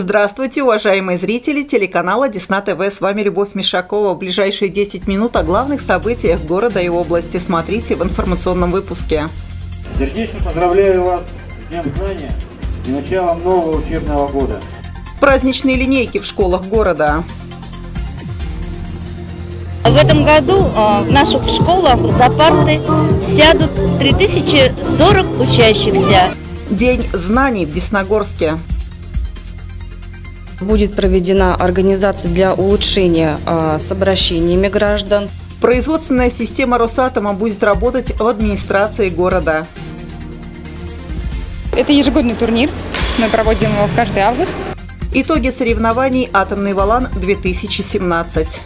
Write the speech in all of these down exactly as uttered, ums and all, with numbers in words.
Здравствуйте, уважаемые зрители телеканала Десна ТВ. С вами Любовь Мишакова. В ближайшие десять минут о главных событиях города и области смотрите в информационном выпуске. Сердечно поздравляю вас с Днем Знания и началом нового учебного года. Праздничные линейки в школах города. В этом году в наших школах за парты сядут три тысячи сорок учащихся. День знаний в Десногорске. Будет проведена организация для улучшения э, с обращениями граждан. Производственная система Росатома будет работать в администрации города. Это ежегодный турнир. Мы проводим его каждый август. Итоги соревнований «Атомный Валан-две тысячи семнадцать».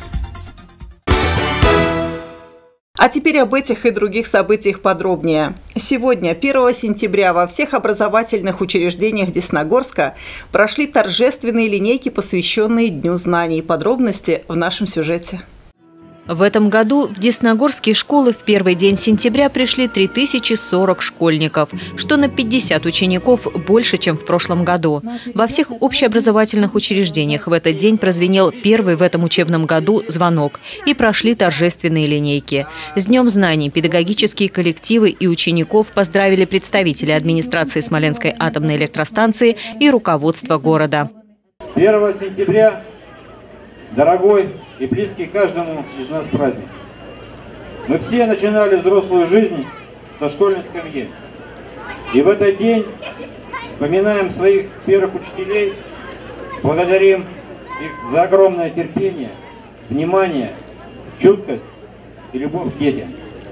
А теперь об этих и других событиях подробнее. Сегодня, первого сентября, во всех образовательных учреждениях Десногорска прошли торжественные линейки, посвященные Дню знаний. Подробности в нашем сюжете. В этом году в десногорские школы в первый день сентября пришли три тысячи сорок школьников, что на пятьдесят учеников больше, чем в прошлом году. Во всех общеобразовательных учреждениях в этот день прозвенел первый в этом учебном году звонок и прошли торжественные линейки. С Днем знаний педагогические коллективы и учеников поздравили представители администрации Смоленской атомной электростанции и руководства города. первого сентября, дорогой и близкий каждому из нас праздник. Мы все начинали взрослую жизнь со школьной скамьи. И в этот день вспоминаем своих первых учителей, благодарим их за огромное терпение, внимание, чуткость и любовь к детям.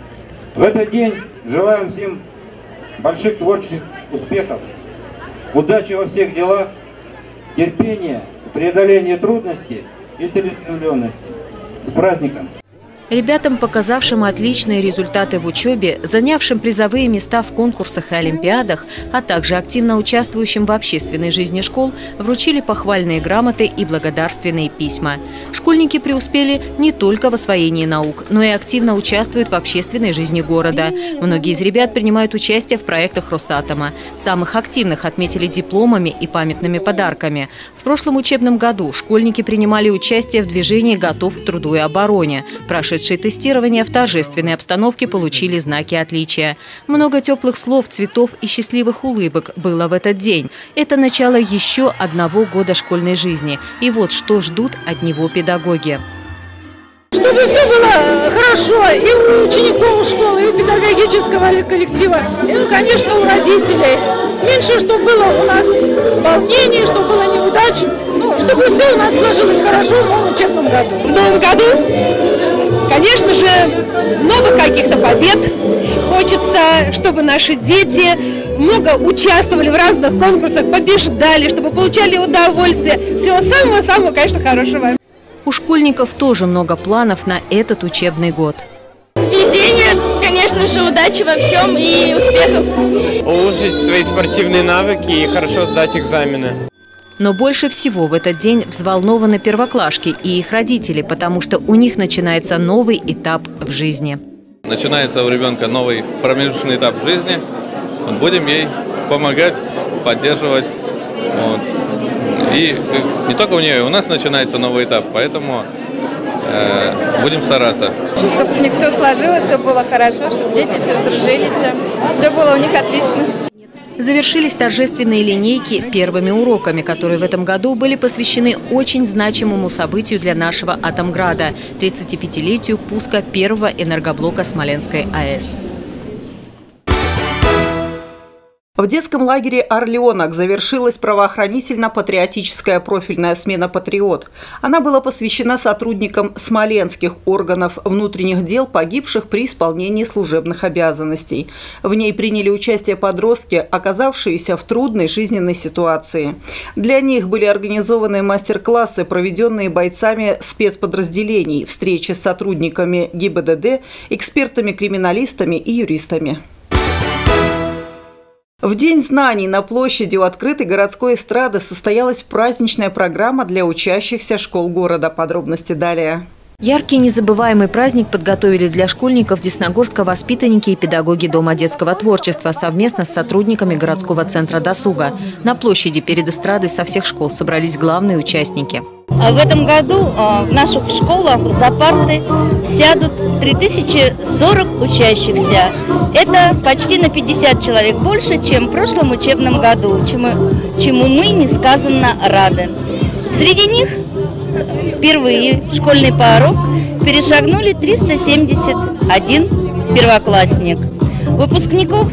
В этот день желаем всем больших творческих успехов, удачи во всех делах, терпения, преодоления трудностей и целеустремленности. С праздником! Ребятам, показавшим отличные результаты в учебе, занявшим призовые места в конкурсах и олимпиадах, а также активно участвующим в общественной жизни школ, вручили похвальные грамоты и благодарственные письма. Школьники преуспели не только в освоении наук, но и активно участвуют в общественной жизни города. Многие из ребят принимают участие в проектах Росатома. Самых активных отметили дипломами и памятными подарками. В прошлом учебном году школьники принимали участие в движении «Готов к труду и обороне». Прошедшие тестирования в торжественной обстановке получили знаки отличия. Много теплых слов, цветов и счастливых улыбок было в этот день. Это начало еще одного года школьной жизни. И вот что ждут от него педагоги. Чтобы все было хорошо и у учеников школы, и у педагогического коллектива, и, ну, конечно, у родителей. Меньше, чтобы было у нас волнений, чтобы было неудач, ну, чтобы все у нас сложилось хорошо в новом учебном году. В новом году, конечно же, новых каких-то побед. Хочется, чтобы наши дети много участвовали в разных конкурсах, побеждали, чтобы получали удовольствие. Всего самого-самого, конечно, хорошего. У школьников тоже много планов на этот учебный год. Везение, конечно же, удачи во всем и успехов. Улучшить свои спортивные навыки и хорошо сдать экзамены. Но больше всего в этот день взволнованы первоклашки и их родители, потому что у них начинается новый этап в жизни. Начинается у ребенка новый промежуточный этап в жизни. Вот будем ей помогать, поддерживать. Вот. И не только у нее, у нас начинается новый этап, поэтому э, будем стараться. Чтобы у них все сложилось, все было хорошо, чтобы дети все сдружились, все было у них отлично. Завершились торжественные линейки первыми уроками, которые в этом году были посвящены очень значимому событию для нашего Атомграда – тридцатипятилетию пуска первого энергоблока Смоленской АЭС. В детском лагере «Орлеонок» завершилась правоохранительно-патриотическая профильная смена «Патриот». Она была посвящена сотрудникам смоленских органов внутренних дел, погибших при исполнении служебных обязанностей. В ней приняли участие подростки, оказавшиеся в трудной жизненной ситуации. Для них были организованы мастер-классы, проведенные бойцами спецподразделений, встречи с сотрудниками ГИБДД, экспертами-криминалистами и юристами. В День знаний на площади у открытой городской эстрады состоялась праздничная программа для учащихся школ города. Подробности далее. Яркий незабываемый праздник подготовили для школьников Десногорска воспитанники и педагоги Дома детского творчества совместно с сотрудниками городского центра досуга. На площади перед эстрадой со всех школ собрались главные участники. В этом году в наших школах за парты сядут три тысячи сорок учащихся. Это почти на пятьдесят человек больше, чем в прошлом учебном году, чему, чему мы несказанно рады. Среди них впервые школьный порог перешагнули триста семьдесят один первоклассник. Выпускников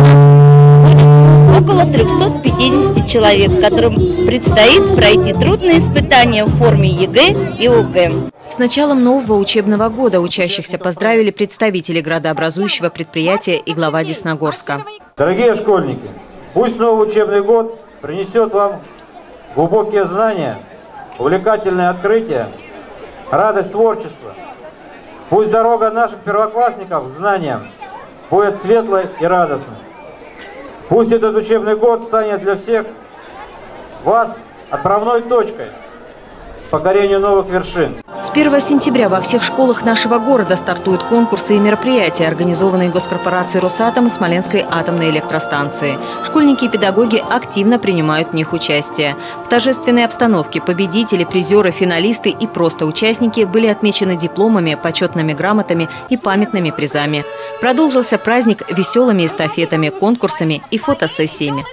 около трёхсот пятидесяти человек, которым предстоит пройти трудные испытания в форме ЕГЭ и ОГЭ. С началом нового учебного года учащихся поздравили представители градообразующего предприятия и глава Десногорска. Дорогие школьники, пусть новый учебный год принесет вам глубокие знания, увлекательные открытия, радость творчества. Пусть дорога наших первоклассников к знаниям будет светлой и радостной. Пусть этот учебный год станет для всех вас отправной точкой к покорению новых вершин. С первого сентября во всех школах нашего города стартуют конкурсы и мероприятия, организованные госкорпорацией «Росатом» и Смоленской атомной электростанции. Школьники и педагоги активно принимают в них участие. В торжественной обстановке победители, призеры, финалисты и просто участники были отмечены дипломами, почетными грамотами и памятными призами. Продолжился праздник веселыми эстафетами, конкурсами и фотосессиями.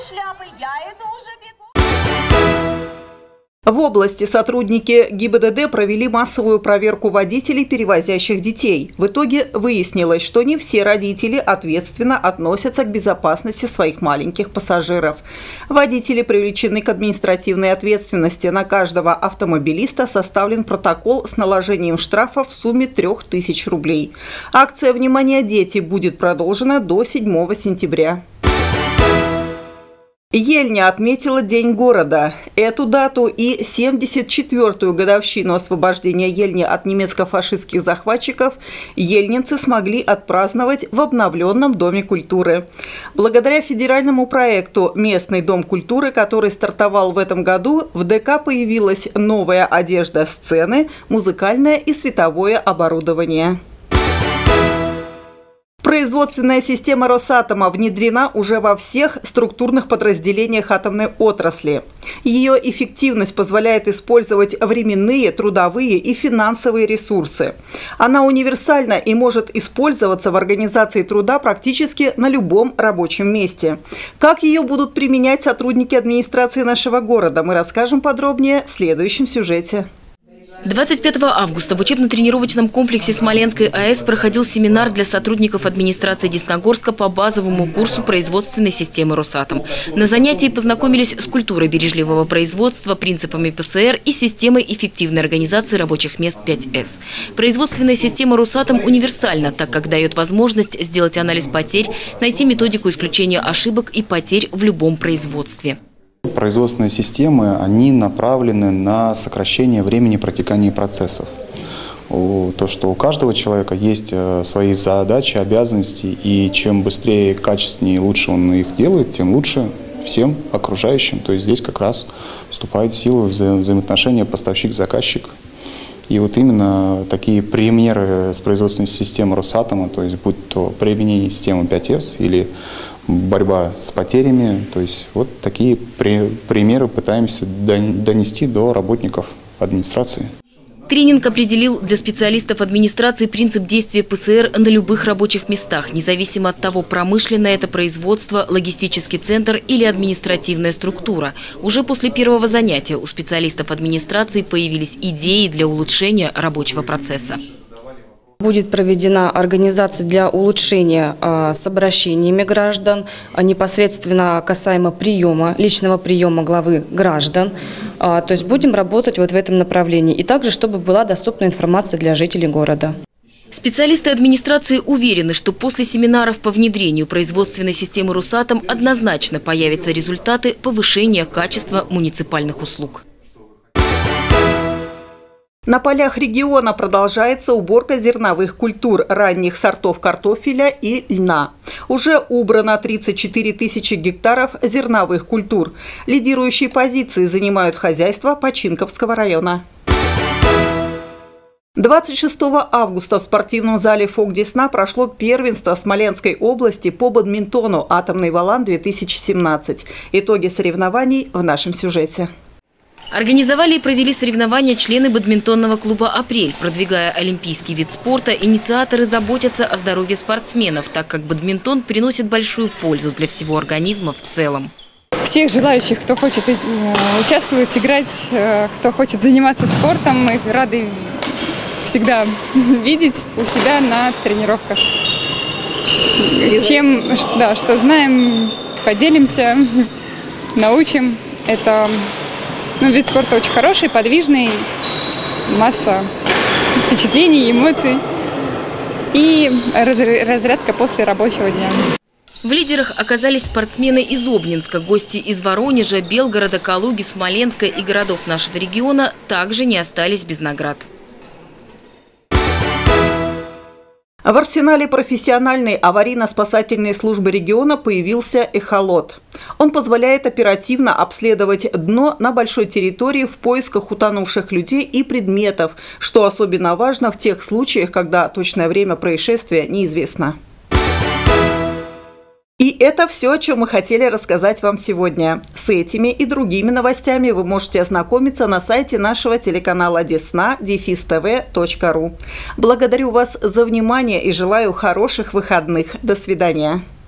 В области сотрудники ГИБДД провели массовую проверку водителей, перевозящих детей. В итоге выяснилось, что не все родители ответственно относятся к безопасности своих маленьких пассажиров. Водители привлечены к административной ответственности. На каждого автомобилиста составлен протокол с наложением штрафа в сумме трёх тысяч рублей. Акция «Внимание, дети» будет продолжена до седьмого сентября. Ельня отметила День города. Эту дату и семьдесят четвёртую годовщину освобождения Ельни от немецко-фашистских захватчиков ельнинцы смогли отпраздновать в обновленном Доме культуры. Благодаря федеральному проекту «Местный дом культуры», который стартовал в этом году, в ДК появилась новая одежда сцены, музыкальное и световое оборудование. Производственная система «Росатома» внедрена уже во всех структурных подразделениях атомной отрасли. Ее эффективность позволяет использовать временные, трудовые и финансовые ресурсы. Она универсальна и может использоваться в организации труда практически на любом рабочем месте. Как ее будут применять сотрудники администрации нашего города, мы расскажем подробнее в следующем сюжете. двадцать пятого августа в учебно-тренировочном комплексе Смоленской АЭС проходил семинар для сотрудников администрации Десногорска по базовому курсу производственной системы «Росатом». На занятии познакомились с культурой бережливого производства, принципами ПСР и системой эффективной организации рабочих мест пять эс. Производственная система «Росатом» универсальна, так как дает возможность сделать анализ потерь, найти методику исключения ошибок и потерь в любом производстве. Производственные системы, они направлены на сокращение времени протекания процессов. То, что у каждого человека есть свои задачи, обязанности, и чем быстрее, качественнее и лучше он их делает, тем лучше всем окружающим. То есть здесь как раз вступает в силу вза взаимоотношения поставщик-заказчик. И вот именно такие примеры с производственной системы «Росатома», то есть будь то применение системы пять эс или борьба с потерями, то есть вот такие при, примеры пытаемся донести до работников администрации. Тренинг определил для специалистов администрации принцип действия ПСР на любых рабочих местах, независимо от того, промышленное это производство, логистический центр или административная структура. Уже после первого занятия у специалистов администрации появились идеи для улучшения рабочего процесса. Будет проведена организация для улучшения э, с обращениями граждан, а непосредственно касаемо приема, личного приема главы граждан. Э, то есть будем работать вот в этом направлении. И также, чтобы была доступна информация для жителей города. Специалисты администрации уверены, что после семинаров по внедрению производственной системы «Росатом» однозначно появятся результаты повышения качества муниципальных услуг. На полях региона продолжается уборка зерновых культур, ранних сортов картофеля и льна. Уже убрано тридцать четыре тысячи гектаров зерновых культур. Лидирующие позиции занимают хозяйства Починковского района. двадцать шестого августа в спортивном зале ФОК Десна прошло первенство Смоленской области по бадминтону «Атомный Волан-две тысячи семнадцать». Итоги соревнований в нашем сюжете. Организовали и провели соревнования члены бадминтонного клуба «Апрель». Продвигая олимпийский вид спорта, инициаторы заботятся о здоровье спортсменов, так как бадминтон приносит большую пользу для всего организма в целом. Всех желающих, кто хочет участвовать, играть, кто хочет заниматься спортом, мы рады всегда видеть у себя на тренировках. Чем, да, что знаем, поделимся, научим. Это ну, вид спорта очень хороший, подвижный, масса впечатлений, эмоций и разрядка после рабочего дня. В лидерах оказались спортсмены из Обнинска. Гости из Воронежа, Белгорода, Калуги, Смоленска и городов нашего региона также не остались без наград. В арсенале профессиональной аварийно-спасательной службы региона появился эхолот. Он позволяет оперативно обследовать дно на большой территории в поисках утонувших людей и предметов, что особенно важно в тех случаях, когда точное время происшествия неизвестно. И это все, о чем мы хотели рассказать вам сегодня. С этими и другими новостями вы можете ознакомиться на сайте нашего телеканала Десна дефис тв точка ру. Благодарю вас за внимание и желаю хороших выходных. До свидания.